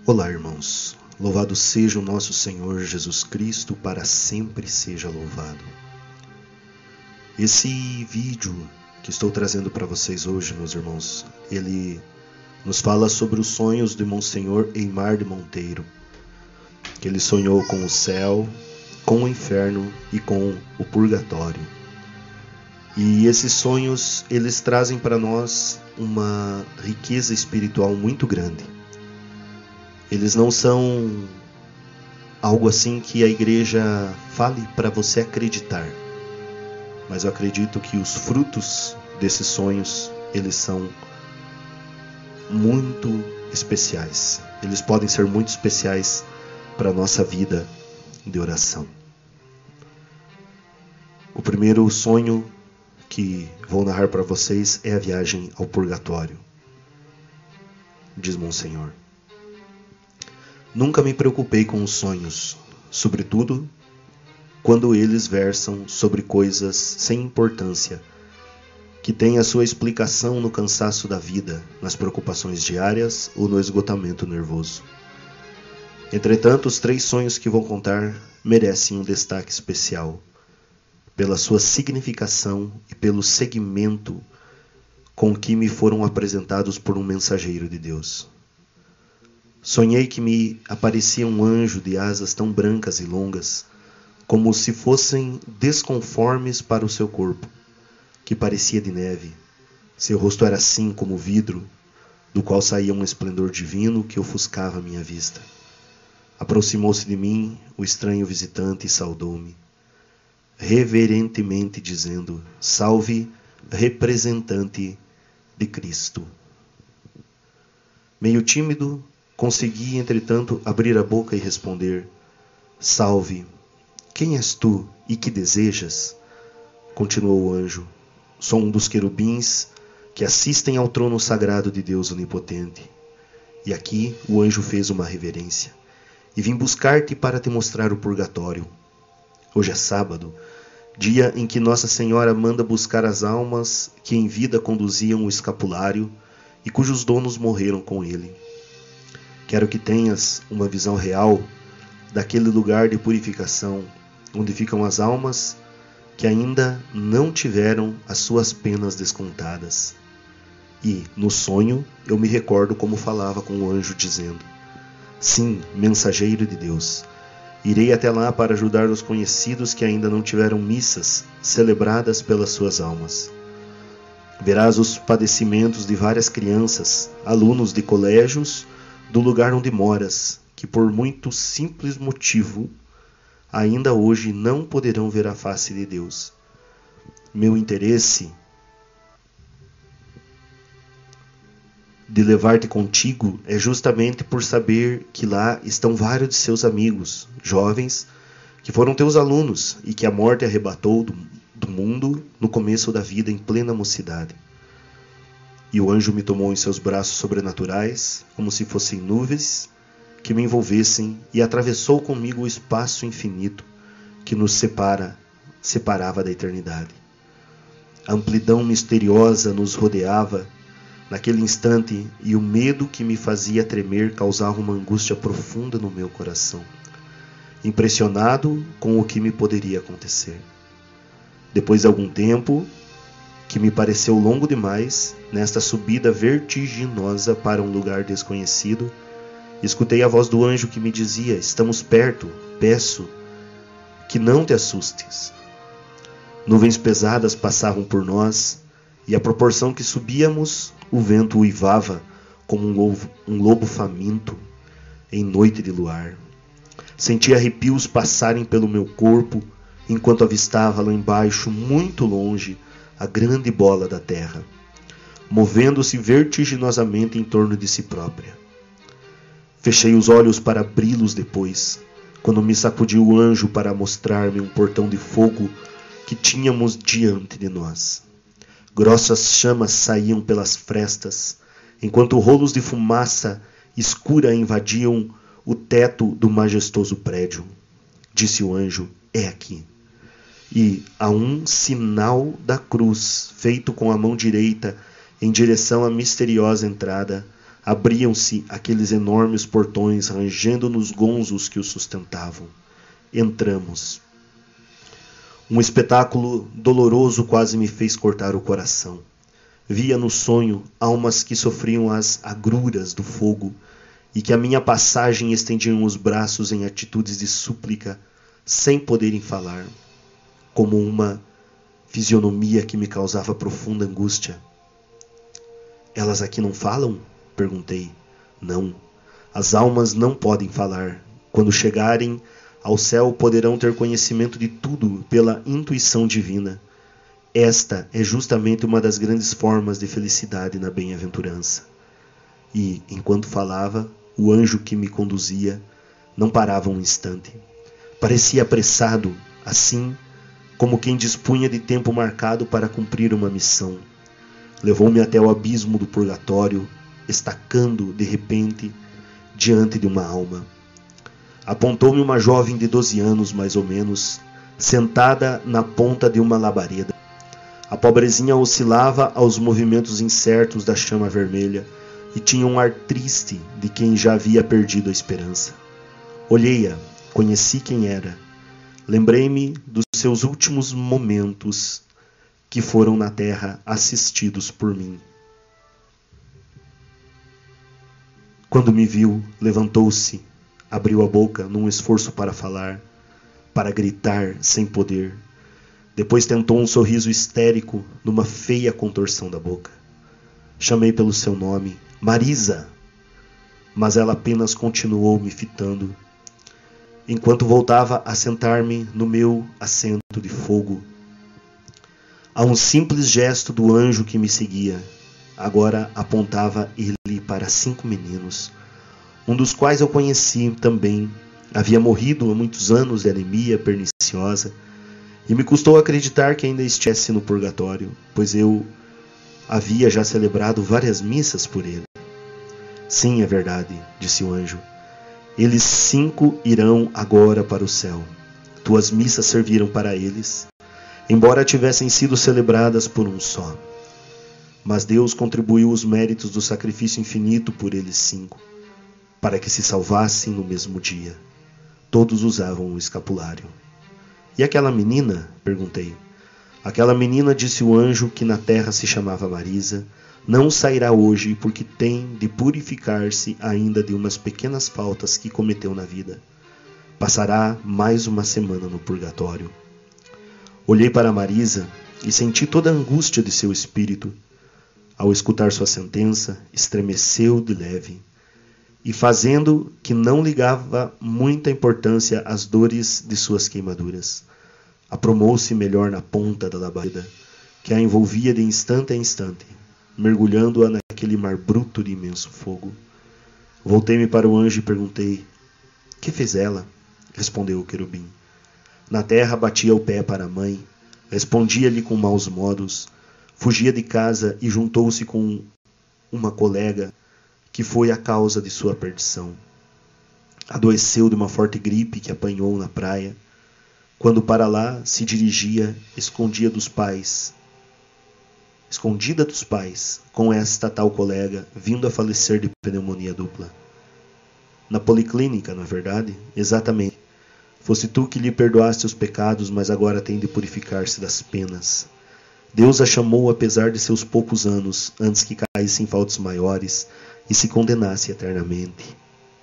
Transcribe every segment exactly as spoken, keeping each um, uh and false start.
Olá, irmãos. Louvado seja o nosso Senhor Jesus Cristo, para sempre seja louvado. Esse vídeo que estou trazendo para vocês hoje, meus irmãos, ele nos fala sobre os sonhos de Monsenhor Eymar de Monteiro, que ele sonhou com o céu, com o inferno e com o purgatório. E esses sonhos, eles trazem para nós uma riqueza espiritual muito grande. Eles não são algo assim que a igreja fale para você acreditar. Mas eu acredito que os frutos desses sonhos, eles são muito especiais. Eles podem ser muito especiais para a nossa vida de oração. O primeiro sonho que vou narrar para vocês é a viagem ao purgatório. Diz Monsenhor: nunca me preocupei com os sonhos, sobretudo quando eles versam sobre coisas sem importância, que têm a sua explicação no cansaço da vida, nas preocupações diárias ou no esgotamento nervoso. Entretanto, os três sonhos que vou contar merecem um destaque especial, pela sua significação e pelo segmento com que me foram apresentados por um mensageiro de Deus. Sonhei que me aparecia um anjo de asas tão brancas e longas, como se fossem desconformes para o seu corpo, que parecia de neve. Seu rosto era assim como vidro, do qual saía um esplendor divino que ofuscava minha vista. Aproximou-se de mim o estranho visitante e saudou-me, reverentemente dizendo: salve, representante de Cristo. Meio tímido, consegui, entretanto, abrir a boca e responder: salve, quem és tu e que desejas? Continuou o anjo: sou um dos querubins que assistem ao trono sagrado de Deus Onipotente. E aqui o anjo fez uma reverência: e vim buscar-te para te mostrar o purgatório. Hoje é sábado, dia em que Nossa Senhora manda buscar as almas que em vida conduziam o escapulário e cujos donos morreram com ele. Quero que tenhas uma visão real daquele lugar de purificação, onde ficam as almas que ainda não tiveram as suas penas descontadas. E, no sonho, eu me recordo como falava com o anjo, dizendo: sim, mensageiro de Deus, irei até lá para ajudar os conhecidos que ainda não tiveram missas celebradas pelas suas almas. Verás os padecimentos de várias crianças, alunos de colégios, do lugar onde moras, que por muito simples motivo ainda hoje não poderão ver a face de Deus. Meu interesse de levar-te contigo é justamente por saber que lá estão vários de seus amigos, jovens, que foram teus alunos e que a morte arrebatou do, do mundo no começo da vida em plena mocidade. E o anjo me tomou em seus braços sobrenaturais, como se fossem nuvens que me envolvessem, e atravessou comigo o espaço infinito que nos separa, separava da eternidade. A amplidão misteriosa nos rodeava naquele instante, e o medo que me fazia tremer causava uma angústia profunda no meu coração, impressionado com o que me poderia acontecer. Depois de algum tempo, que me pareceu longo demais, nesta subida vertiginosa para um lugar desconhecido, escutei a voz do anjo que me dizia: estamos perto, peço que não te assustes. Nuvens pesadas passavam por nós, e à proporção que subíamos, o vento uivava como um lobo, um lobo faminto em noite de luar. Senti arrepios passarem pelo meu corpo, enquanto avistava lá embaixo, muito longe, a grande bola da terra, movendo-se vertiginosamente em torno de si própria. Fechei os olhos para abri-los depois, quando me sacudiu o anjo para mostrar-me um portão de fogo que tínhamos diante de nós. Grossas chamas saíam pelas frestas, enquanto rolos de fumaça escura invadiam o teto do majestoso prédio. Disse o anjo: é aqui. E a um sinal da cruz, feito com a mão direita em direção à misteriosa entrada, Abriam-se aqueles enormes portões, rangendo nos gonzos que os sustentavam. Entramos. Um espetáculo doloroso quase me fez cortar o coração. Via no sonho almas que sofriam as agruras do fogo e que à minha passagem estendiam os braços em atitudes de súplica, sem poderem falar, como uma fisionomia que me causava profunda angústia. Elas aqui não falam? Perguntei. Não. As almas não podem falar. Quando chegarem ao céu, poderão ter conhecimento de tudo pela intuição divina. Esta é justamente uma das grandes formas de felicidade na bem-aventurança. E, enquanto falava, o anjo que me conduzia não parava um instante. Parecia apressado, assim como quem dispunha de tempo marcado para cumprir uma missão. Levou-me até o abismo do purgatório, estacando, de repente, diante de uma alma. Apontou-me uma jovem de doze anos, mais ou menos, sentada na ponta de uma labareda. A pobrezinha oscilava aos movimentos incertos da chama vermelha e tinha um ar triste de quem já havia perdido a esperança. Olhei-a, conheci quem era. Lembrei-me dos seus últimos momentos que foram na terra assistidos por mim. Quando me viu, levantou-se, abriu a boca num esforço para falar, para gritar sem poder. Depois tentou um sorriso histérico numa feia contorção da boca. Chamei pelo seu nome, Marisa, mas ela apenas continuou me fitando, enquanto voltava a sentar-me no meu assento de fogo. A um simples gesto do anjo que me seguia, agora apontava ele para cinco meninos, um dos quais eu conheci também. Havia morrido há muitos anos de anemia perniciosa, e me custou acreditar que ainda estivesse no purgatório, pois eu havia já celebrado várias missas por ele. Sim, é verdade, disse o anjo. Eles cinco irão agora para o céu. Tuas missas serviram para eles, embora tivessem sido celebradas por um só. Mas Deus contribuiu os méritos do sacrifício infinito por eles cinco, para que se salvassem no mesmo dia. Todos usavam o escapulário. E aquela menina? Perguntei. Aquela menina, disse o anjo, que na terra se chamava Marisa, não sairá hoje porque tem de purificar-se ainda de umas pequenas faltas que cometeu na vida. Passará mais uma semana no purgatório. Olhei para Marisa e senti toda a angústia de seu espírito. Ao escutar sua sentença, estremeceu de leve, e fazendo que não ligava muita importância às dores de suas queimaduras, aprumou-se melhor na ponta da labareda, que a envolvia de instante a instante, mergulhando-a naquele mar bruto de imenso fogo. Voltei-me para o anjo e perguntei: que fez ela? Respondeu o querubim. Na terra batia o pé para a mãe, respondia-lhe com maus modos, fugia de casa e juntou-se com uma colega que foi a causa de sua perdição. Adoeceu de uma forte gripe que apanhou na praia. Quando para lá se dirigia, escondia dos pais, escondida dos pais, com esta tal colega, vindo a falecer de pneumonia dupla. Na policlínica, não é verdade? Exatamente. Fosse tu que lhe perdoaste os pecados, mas agora tem de purificar-se das penas. Deus a chamou apesar de seus poucos anos, antes que caísse em faltas maiores e se condenasse eternamente.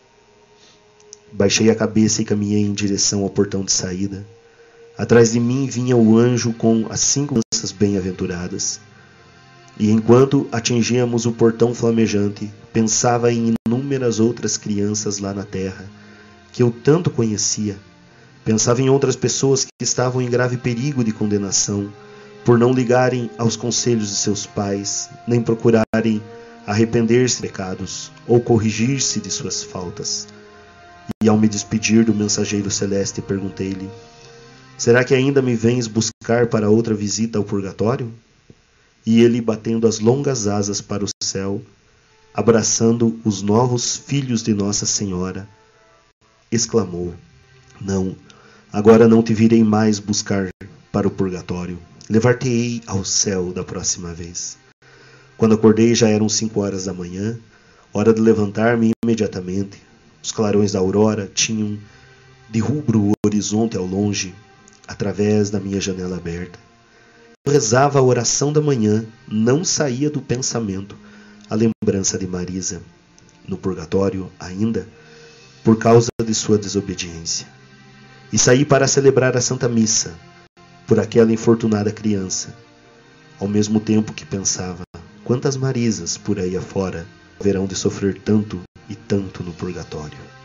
Baixei a cabeça e caminhei em direção ao portão de saída. Atrás de mim vinha o anjo com as cinco crianças bem-aventuradas. E enquanto atingíamos o portão flamejante, pensava em inúmeras outras crianças lá na terra, que eu tanto conhecia. Pensava em outras pessoas que estavam em grave perigo de condenação, por não ligarem aos conselhos de seus pais, nem procurarem arrepender-se de pecados, ou corrigir-se de suas faltas. E ao me despedir do mensageiro celeste, perguntei-lhe: será que ainda me vens buscar para outra visita ao purgatório? E ele, batendo as longas asas para o céu, abraçando os novos filhos de Nossa Senhora, exclamou: não, agora não te virei mais buscar para o purgatório. Levar-te-ei ao céu da próxima vez. Quando acordei já eram cinco horas da manhã. Hora de levantar-me imediatamente. Os clarões da aurora tinham de rubro o horizonte ao longe, através da minha janela aberta. Eu rezava a oração da manhã, não saía do pensamento a lembrança de Marisa, no purgatório ainda, por causa de sua desobediência. E saí para celebrar a Santa Missa, por aquela infortunada criança, ao mesmo tempo que pensava, quantas Marisas por aí afora haverão de sofrer tanto e tanto no purgatório.